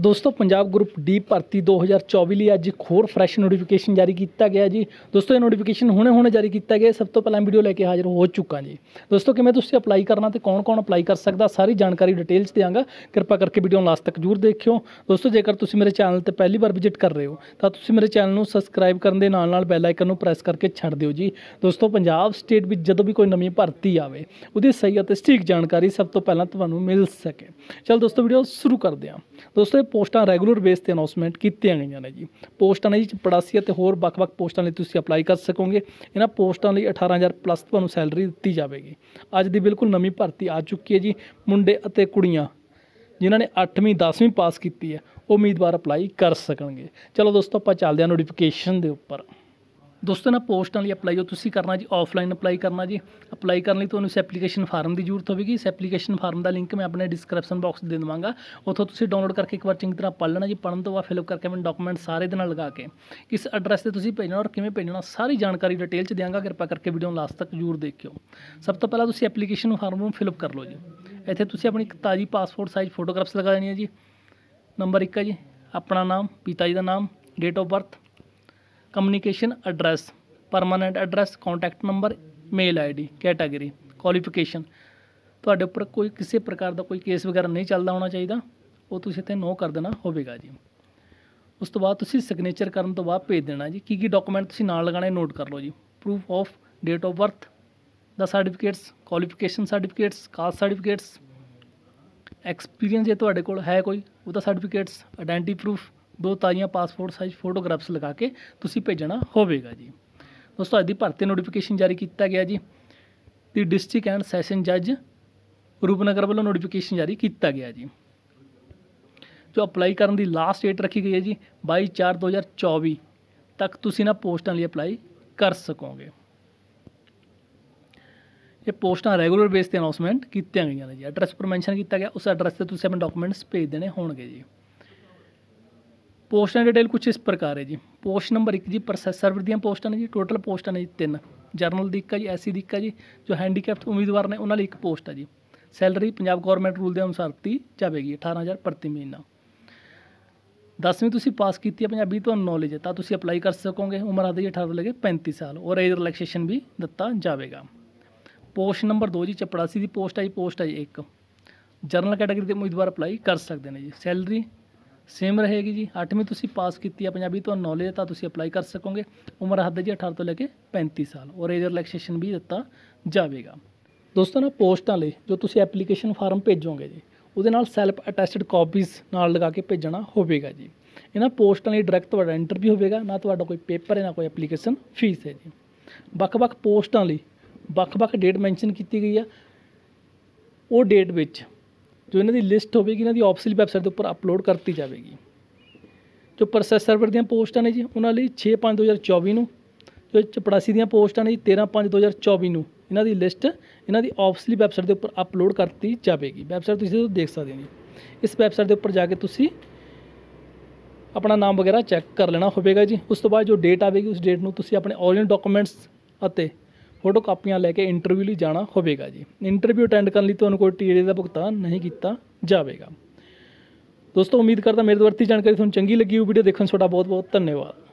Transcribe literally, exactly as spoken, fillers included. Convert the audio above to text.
दोस्तों Punjab group D भर्ती दो हज़ार चौबीस ਲਈ ਅੱਜ ਇੱਕ ਹੋਰ ਫਰੈਸ਼ ਨੋਟੀਫਿਕੇਸ਼ਨ ਜਾਰੀ ਕੀਤਾ ਗਿਆ ਜੀ। ਦੋਸਤੋ ਇਹ ਨੋਟੀਫਿਕੇਸ਼ਨ ਹੁਣੇ ਹੁਣੇ ਜਾਰੀ ਕੀਤਾ ਗਿਆ। ਸਭ ਤੋਂ ਪਹਿਲਾਂ ਵੀਡੀਓ ਲੈ ਕੇ ਹਾਜ਼ਰ ਹੋ ਚੁੱਕਾ ਜੀ। ਦੋਸਤੋ ਕਿਵੇਂ ਤੁਸੀਂ ਅਪਲਾਈ ਕਰਨਾ ਤੇ ਕੌਣ ਕੌਣ ਅਪਲਾਈ ਕਰ ਸਕਦਾ ਸਾਰੀ ਜਾਣਕਾਰੀ ਡਿਟੇਲ 'ਚ ਦਿਆਂਗਾ। ਕਿਰਪਾ ਕਰਕੇ ਵੀਡੀਓ ਨੂੰ ਲਾਸਟ ਤੱਕ ਜ਼ਰੂਰ ਦੇਖਿਓ। ਦੋਸਤੋ ਜੇਕਰ ਤੁਸੀਂ ਮੇਰੇ ਚੈਨਲ ਤੇ ਪਹਿਲੀ ਵਾਰ ਵਿਜ਼ਿਟ ਕਰ ਰਹੇ ਹੋ ਤਾਂ ਤੁਸੀਂ ਮੇਰੇ ਚੈਨਲ ਨੂੰ ਸਬਸਕ੍ਰਾਈਬ ਕਰਨ ਦੇ ਨਾਲ ਨਾਲ ਬੈਲ ਆਈਕਨ ਨੂੰ ਪ੍ਰੈਸ ਕਰਕੇ ਛੱਡ ਦਿਓ ਜੀ। ਦੋਸਤੋ ਪੰਜਾਬ ਸਟੇਟ ਵਿੱਚ ਜਦੋਂ ਵੀ ਕੋਈ ਨਵੀਂ ਭਰਤੀ ਆਵੇ ਉਹਦੀ ਸਹੀ ਅਤੇ ਸਟੀਕ ਜਾਣਕਾਰੀ ਸਭ ਤੋਂ ਪਹਿਲਾਂ ਤੁਹਾਨੂੰ ਮਿਲ ਸਕੇ। ਚਲ ਦੋਸਤੋ ਵੀਡੀਓ ਸ਼ੁਰੂ ਕਰਦੇ ਹਾਂ। ਦੋਸਤੋ ਇਹ ਪੋਸਟਾਂ ਰੈਗੂਲਰ ਬੇਸ ਤੇ ਅਨਾਉਂਸਮੈਂਟ ਕੀਤੀਆਂ ਗਈਆਂ ਨੇ ਜੀ। ਪੋਸਟਾਂ ਨੇ ਜੀ ਪੜਾਸੀ ਅਤੇ ਹੋਰ ਵੱਖ-ਵੱਖ ਪੋਸਟਾਂ ਲਈ ਤੁਸੀਂ ਅਪਲਾਈ ਕਰ ਸਕੋਗੇ। ਇਹਨਾਂ ਪੋਸਟਾਂ ਲਈ ਅਠਾਰਾਂ ਹਜ਼ਾਰ ਪਲੱਸ ਤੁਹਾਨੂੰ ਸੈਲਰੀ ਦਿੱਤੀ ਜਾਵੇਗੀ। ਅੱਜ ਦੀ ਬਿਲਕੁਲ ਨਵੀਂ ਭਰਤੀ ਆ ਚੁੱਕੀ ਹੈ ਜੀ। ਮੁੰਡੇ ਅਤੇ ਕੁੜੀਆਂ ਜਿਨ੍ਹਾਂ ਨੇ ਅੱਠਵੀਂ ਦਸਵੀਂ ਪਾਸ ਕੀਤੀ ਹੈ ਉਹ ਉਮੀਦਵਾਰ ਅਪਲਾਈ ਕਰ ਸਕਣਗੇ। ਚਲੋ ਦੋਸਤੋ ਆਪਾਂ ਚੱਲਦੇ ਹਾਂ ਨੋਟੀਫਿਕੇਸ਼ਨ ਦੇ ਉੱਪਰ। ਦੋਸਤੋ ਨਾ ਪੋਸਟਾਂ ਲਈ ਅਪਲਾਈ ਜੋ ਤੁਸੀਂ ਕਰਨਾ ਜੀ ਆਫਲਾਈਨ ਅਪਲਾਈ ਕਰਨਾ ਜੀ। ਅਪਲਾਈ ਕਰਨ ਲਈ ਤੁਹਾਨੂੰ ਇਸ ਐਪਲੀਕੇਸ਼ਨ ਫਾਰਮ ਦੀ ਜ਼ਰੂਰਤ ਹੋਵੇਗੀ। ਇਸ ਐਪਲੀਕੇਸ਼ਨ ਫਾਰਮ ਦਾ ਲਿੰਕ ਮੈਂ ਆਪਣੇ ਡਿਸਕ੍ਰਿਪਸ਼ਨ ਬਾਕਸ ਦੇ ਦੇਵਾਂਗਾ। ਉੱਥੋਂ ਤੁਸੀਂ ਡਾਊਨਲੋਡ ਕਰਕੇ ਇੱਕ ਵਾਰ ਚੰਗੀ ਤਰ੍ਹਾਂ ਪੜ੍ਹ ਲੈਣਾ ਜੀ। ਪੜ੍ਹਨ ਤੋਂ ਬਾਅਦ ਫਿਲਅਪ ਕਰਕੇ ਆਪਣੇ ਡਾਕੂਮੈਂਟ ਸਾਰੇ ਦੇ ਨਾਲ ਲਗਾ ਕੇ ਕਿਸ ਐਡਰੈਸ ਤੇ ਤੁਸੀਂ ਭੇਜਣਾ ਔਰ ਕਿਵੇਂ ਭੇਜਣਾ ਸਾਰੀ ਜਾਣਕਾਰੀ ਡਿਟੇਲ 'ਚ ਦਿਆਂਗਾ। ਕਿਰਪਾ ਕਰਕੇ ਵੀਡੀਓ ਨੂੰ ਲਾਸਟ ਤੱਕ ਜ਼ਰੂਰ ਦੇਖਿਓ। ਸਭ ਤੋਂ ਪਹਿਲਾਂ ਤੁਸੀਂ ਐਪਲੀਕੇਸ਼ਨ ਫਾਰਮ ਨੂੰ ਫਿਲਅਪ ਕਰ ਲਓ ਜੀ। ਇੱਥੇ ਤੁਸੀਂ ਆਪਣੀ ਇੱਕ ਤਾਜ਼ੀ ਪਾਸਪੋਰਟ ਸਾਈਜ਼ ਫੋਟੋਗ੍ਰਾਫਸ ਲਗਾ ਦੇਣੀ ਹੈ ਜੀ। ਨੰਬਰ ਇੱਕ ਹੈ ਜੀ ਆਪਣਾ ਨਾਮ, ਪਿਤਾ ਜੀ ਦਾ ਨਾਮ, date of birth, communication address, permanent address, contact number, mail I D, category, qualification ਤੁਹਾਡੇ ਉੱਪਰ ਕੋਈ ਕਿਸੇ ਪ੍ਰਕਾਰ ਦਾ ਕੋਈ ਕੇਸ ਵਗੈਰਾ ਨਹੀਂ ਚੱਲਦਾ ਹੋਣਾ ਚਾਹੀਦਾ। ਉਹ ਤੁਸੀਂ ਇੱਥੇ ਨੋ ਕਰ ਦੇਣਾ ਹੋਵੇਗਾ ਜੀ। ਉਸ ਤੋਂ ਬਾਅਦ ਤੁਸੀਂ ਸਿਗਨੇਚਰ ਕਰਨ ਤੋਂ ਬਾਅਦ ਭੇਜ ਦੇਣਾ ਜੀ। ਕੀ ਕੀ ਡਾਕੂਮੈਂਟ ਤੁਸੀਂ ਨਾਲ ਲਗਾਣੇ ਨੋਟ ਕਰ ਲਓ ਜੀ। Proof of date of birth ਦਾ certificates, qualification certificates, caste certificates, experience ਜੇ ਤੁਹਾਡੇ ਕੋਲ ਹੈ ਕੋਈ ਉਹਦਾ ਸਰਟੀਫਿਕੇਟਸ, ਆਇਡੈਂਟੀ ਪ੍ਰੂਫ, ਦੋ ਤਾਜ਼ੀਆਂ ਪਾਸਪੋਰਟ ਸਾਈਜ਼ ਫੋਟੋਗ੍ਰਾਫਸ ਲਗਾ ਕੇ ਤੁਸੀਂ ਭੇਜਣਾ ਹੋਵੇਗਾ ਜੀ। ਦੋਸਤੋ ਅੱਜ ਦੀ ਭਰਤੀ ਨੋਟੀਫਿਕੇਸ਼ਨ ਜਾਰੀ ਕੀਤਾ ਗਿਆ ਜੀ। ਦੀ ਡਿਸਟ੍ਰਿਕਟ ਐਂਡ ਸੈਸ਼ਨ ਜੱਜ ਰੂਪਨਗਰ ਵੱਲੋਂ ਨੋਟੀਫਿਕੇਸ਼ਨ ਜਾਰੀ ਕੀਤਾ ਗਿਆ ਜੀ। ਜੋ ਅਪਲਾਈ ਕਰਨ ਦੀ ਲਾਸਟ ਡੇਟ ਰੱਖੀ ਗਈ ਹੈ ਜੀ ਬਾਈ ਚਾਰ ਦੋ ਹਜ਼ਾਰ ਚੌਵੀ ਤੱਕ ਤੁਸੀਂ ਨਾ ਪੋਸਟਾਂ ਲਈ ਅਪਲਾਈ ਕਰ ਸਕੋਗੇ। ਇਹ ਪੋਸਟਾਂ ਰੈਗੂਲਰ ਬੇਸ ਤੇ ਅਨਾਉਂਸਮੈਂਟ ਕੀਤੀਆਂ ਗਈਆਂ ਨੇ ਜੀ। ਐਡਰੈਸ ਉੱਪਰ ਮੈਂਸ਼ਨ ਕੀਤਾ ਗਿਆ ਉਸ ਐਡਰੈਸ ਤੇ ਤੁਸੀਂ ਆਪਣੇ ਡਾਕੂਮੈਂਟਸ ਭੇਜ ਦੇਣੇ ਹੋਣਗੇ ਜੀ। पोस्टां डिटेल कुछ इस प्रकार है जी। पोस्ट नंबर एक जी प्रोसैस सर्वर ਦੀਆਂ पोस्टां ने जी। टोटल पोस्टां ने जी तीन। जरनल ਦੀ ਇੱਕ ਹੈ ਜੀ, ਐਸ ਸੀ ਦੀ ਇੱਕ ਹੈ ਜੀ। जो हैंडीकैप्ट उम्मीदवार ने उन्होंने एक पोस्ट है जी। सैलरी पंजाब गौरमेंट रूल के अनुसार दी जाएगी अठारह हज़ार प्रति महीना। दसवीं तुसीं पास की है, पंजाबी तुहानूं नॉलेज है तो तुसीं अप्लाई कर सकोगे। उम्र हद जी अठारह तो लेके पैंती साल और एज रिलैक्सेशन भी दिता जाएगा। पोस्ट नंबर दो जी चपड़ासी की पोस्ट है जी। पोस्ट है जी एक। जरनल कैटेगरी के उम्मीदवार अप्लाई कर सकते हैं जी। सैलरी सेम रहेगी जी। अठवीं तुसीं पास की है, पंजाबी तो नॉलेज है तो तुसीं अप्लाई कर सकोगे। उम्र हद जी अठारह तो लेके पैंती साल और एज रिलैक्सेशन भी दिता जाएगा। दोस्तों ना पोस्टां लई जो तुसीं एप्लीकेशन फार्म भेजोगे जी ਉਹਦੇ ਨਾਲ ਸੈਲਫ ਅਟੈਸਟਡ ਕਾਪੀਜ਼ ਨਾਲ ਲਗਾ ਕੇ ਭੇਜਣਾ ਹੋਵੇਗਾ ਜੀ। ਇਹਨਾਂ ਪੋਸਟਾਂ ਲਈ ਡਾਇਰੈਕਟ ਤੁਹਾਡਾ ਇੰਟਰਵਿਊ ਹੋਵੇਗਾ। ਨਾ ਤੁਹਾਡਾ ਕੋਈ ਪੇਪਰ ਹੈ ਨਾ ਕੋਈ ਐਪਲੀਕੇਸ਼ਨ ਫੀਸ ਹੈ ਜੀ। ਵੱਖ-ਵੱਖ ਪੋਸਟਾਂ ਲਈ ਵੱਖ-ਵੱਖ ਡੇਟ ਮੈਂਸ਼ਨ ਕੀਤੀ ਗਈ ਆ। ਉਹ ਡੇਟ ਵਿੱਚ ਜੋ ਇਹਨਾਂ ਦੀ ਲਿਸਟ ਹੋਵੇਗੀ ਇਹਨਾਂ ਦੀ ਆਫਿਸ਼ੀਅਲ ਵੈਬਸਾਈਟ ਦੇ ਉੱਪਰ ਅਪਲੋਡ ਕਰਤੀ ਜਾਵੇਗੀ। ਜੋ ਪ੍ਰੋਸੈਸ ਸਰਵਰ ਦੀਆਂ ਪੋਸਟਾਂ ਨੇ ਜੀ ਉਹਨਾਂ ਲਈ ਛੇ ਪੰਜ ਦੋ ਹਜ਼ਾਰ ਚੌਵੀ ਨੂੰ, ਜੋ ਚਪੜਾਸੀ ਦੀਆਂ ਪੋਸਟਾਂ ਨੇ ਜੀ ਤੇਰ੍ਹਾਂ ਪੰਜ ਦੋ ਹਜ਼ਾਰ ਚੌਵੀ ਨੂੰ ਇਹਨਾਂ ਦੀ ਲਿਸਟ ਇਹਨਾਂ ਦੀ ਆਫਿਸ਼ੀਅਲ ਵੈਬਸਾਈਟ ਦੇ ਉੱਪਰ ਅਪਲੋਡ ਕਰਤੀ ਜਾਵੇਗੀ। ਵੈਬਸਾਈਟ ਤੁਸੀਂ ਦੇਖ ਸਕਦੇ ਹੋ ਜੀ। ਇਸ ਵੈਬਸਾਈਟ ਦੇ ਉੱਪਰ ਜਾ ਕੇ ਤੁਸੀਂ ਆਪਣਾ ਨਾਮ ਵਗੈਰਾ ਚੈੱਕ ਕਰ ਲੈਣਾ ਹੋਵੇਗਾ ਜੀ। ਉਸ ਤੋਂ ਬਾਅਦ ਜੋ ਡੇਟ ਆਵੇਗੀ ਉਸ ਡੇਟ ਨੂੰ ਤੁਸੀਂ ਆਪਣੇ ਓਰੀਜਨਲ ਡਾਕੂਮੈਂਟਸ ਅਤੇ ਫੋਟੋ ਕਾਪੀਆਂ ਲੈ ਕੇ ਇੰਟਰਵਿਊ ਲਈ ਜਾਣਾ ਹੋਵੇਗਾ ਜੀ। ਇੰਟਰਵਿਊ ਅਟੈਂਡ ਕਰਨ ਲਈ ਤੁਹਾਨੂੰ ਕੋਈ ਟੀ ਡੀ ਦਾ ਭੁਗਤਾਨ ਨਹੀਂ ਕੀਤਾ ਜਾਵੇਗਾ। ਦੋਸਤੋ ਉਮੀਦ ਕਰਦਾ ਮੇਰੇ ਤੋਂ ਵਰਤੀ ਜਾਣਕਾਰੀ ਤੁਹਾਨੂੰ ਚੰਗੀ ਲੱਗੀ। ਉਹ ਵੀਡੀਓ ਦੇਖਣ ਤੁਹਾਡਾ ਬਹੁਤ ਬਹੁਤ ਧੰਨਵਾਦ।